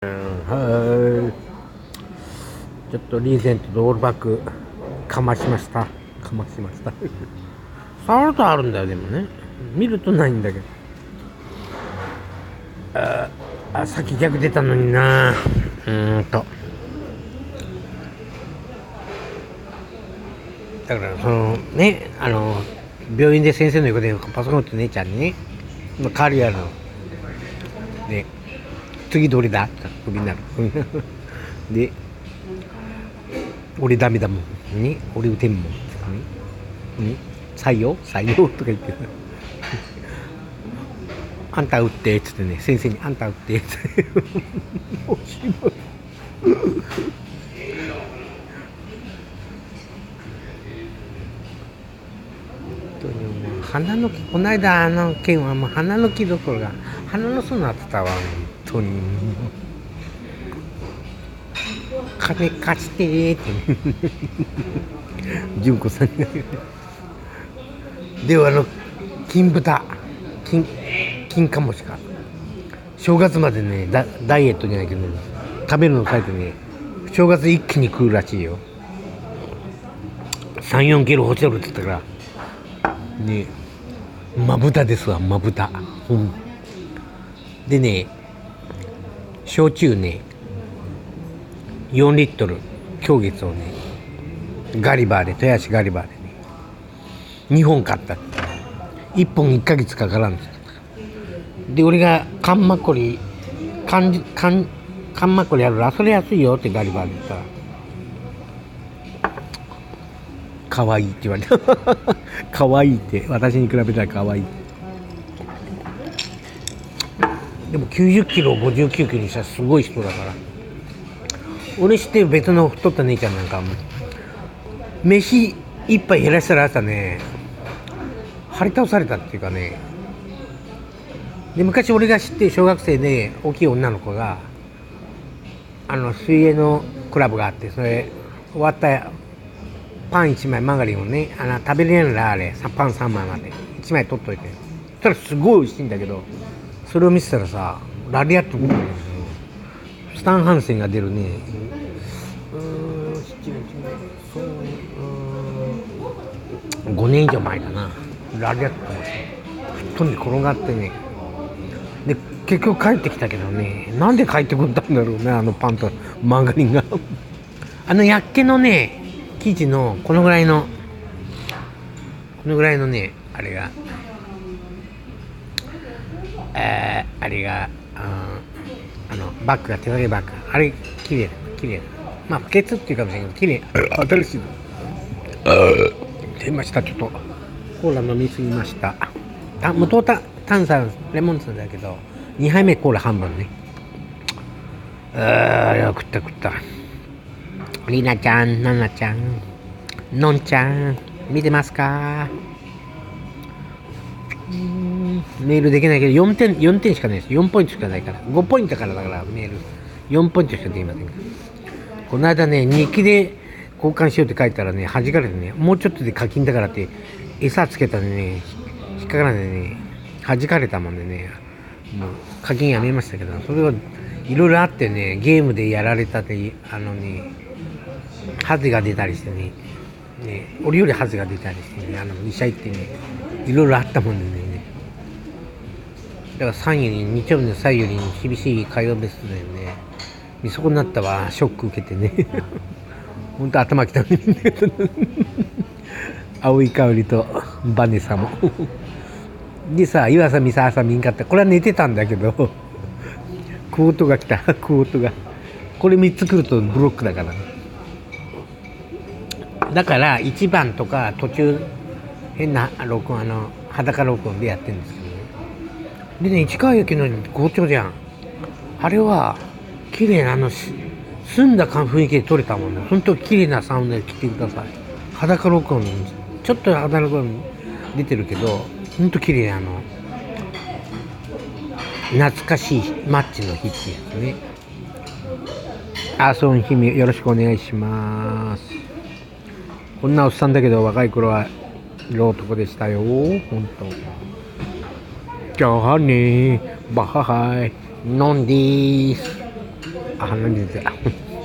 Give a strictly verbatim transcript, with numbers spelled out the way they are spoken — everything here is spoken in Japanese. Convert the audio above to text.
うん、はい。ちょっとリーゼントとオールバックかましました。かましました。触るとあるんだよ、でもね。見るとないんだけど。ああ、さっき逆出たのにな。うーんと。だから、そのね、あの、病院で先生の横でパソコンって姉ちゃんにね、代わりやるの。で、次どれだってクビになる。で、俺ダメだもん。ね、俺打てんもん。ね、ね、採用採用とか言って。あんた打ってっつってね、先生にあんた打ってっつって。面白い。鼻の木、この間あの件はもう鼻の木どころが鼻の巣になってたわ、本当に。金貸してーって純子さんにではあの金豚金金かもしか正月までね、ダダイエットじゃないけど、ね、食べるの書いてね、正月一気に食うらしいよ。さん、よんキロ落ちるって言ったからね。まぶたですわ、まぶた、うん、でね、焼酎ねよんリットル狂月をね、ガリバーで、豊橋ガリバーでねにほん買った。いっぽんいっかげつかからんです。で俺がカンマッコリカンカンカンマッコリあるら、それ安いよってガリバーで言ったら、かわいいって言われた。かわいいって、私に比べたらかわいい。でもきゅうじゅっキロをごじゅうきゅうキロにしたらすごい人だから。俺知ってる別の太った姉ちゃんなんかも飯一杯減らしたら朝ね、張り倒されたっていうかね。で昔俺が知ってる小学生で大きい女の子が、あの水泳のクラブがあって、それ終わったパンいちまいマーガリンをね、あの食べれるな、あれパンさんまいまでいちまい取っといて、そしたらすごい美味しいんだけど、それを見せたらさ、ラリアットスタンハンセンが出るね、うーんそうごねん以上前かな、ラリアットが吹っ飛んで転がってね、で結局帰ってきたけどね、なんで帰ってくったんだろうね、あのパンとマーガリンが。あのやっけのね生地のこのぐらいのこのぐらいのね、あれがえー、あれがああのバッグが手提げバッグ、あれ綺麗だ綺麗だ。まあ不潔っていうかもしれないけど綺麗。新しいの出ました。ちょっとコーラ飲みすぎました。あ、無糖炭酸レモン酢だけどにはいめコーラ半分ね。あー、食った食った。りなちゃん、ななちゃん、のんちゃん見てますか？うーん、メールできないけどよんてん、よんてんしかないです。よんポイントしかないから、ごポイントからだから、メールよんポイントしかできません。この間ね、日記で交換しようって書いたらね、弾かれてね、もうちょっとで課金だからって餌つけたんでね、引っかからないでね、弾かれたもんでね、もう課金やめましたけど、それはいろいろあってね、ゲームでやられたって、あのね、ハズが出たりしてね、ね、俺よりハズが出たりしてね、あの医者行ってね、いろいろあったもんでね、だからさんより日曜日のさんより厳しい会話ベストだよね。見損なったわ、ショック受けてね。ほんと頭きたのに。青い香りとバネサも。でさ、岩佐美沙さん見んかった。これは寝てたんだけど、クオートが来た、クオートが。これみっつ来るとブロックだから。だからいちばんとか途中変な録音、あの裸録音でやってるんですけどね。でね、市川由紀の好調じゃん。あれは綺麗な、あの澄んだ雰囲気で撮れたもんね。ほんと綺麗なサウンドで聞いてください。裸録音、ちょっと裸録音出てるけど、ほんと綺麗な、あの懐かしいマッチの日ってやつね。アーソン姫よろしくお願いします。こんなおっさんだけど若い頃は色男でしたよ、ほんと。じゃあね、バハハイ、ノンディース。 鼻水出た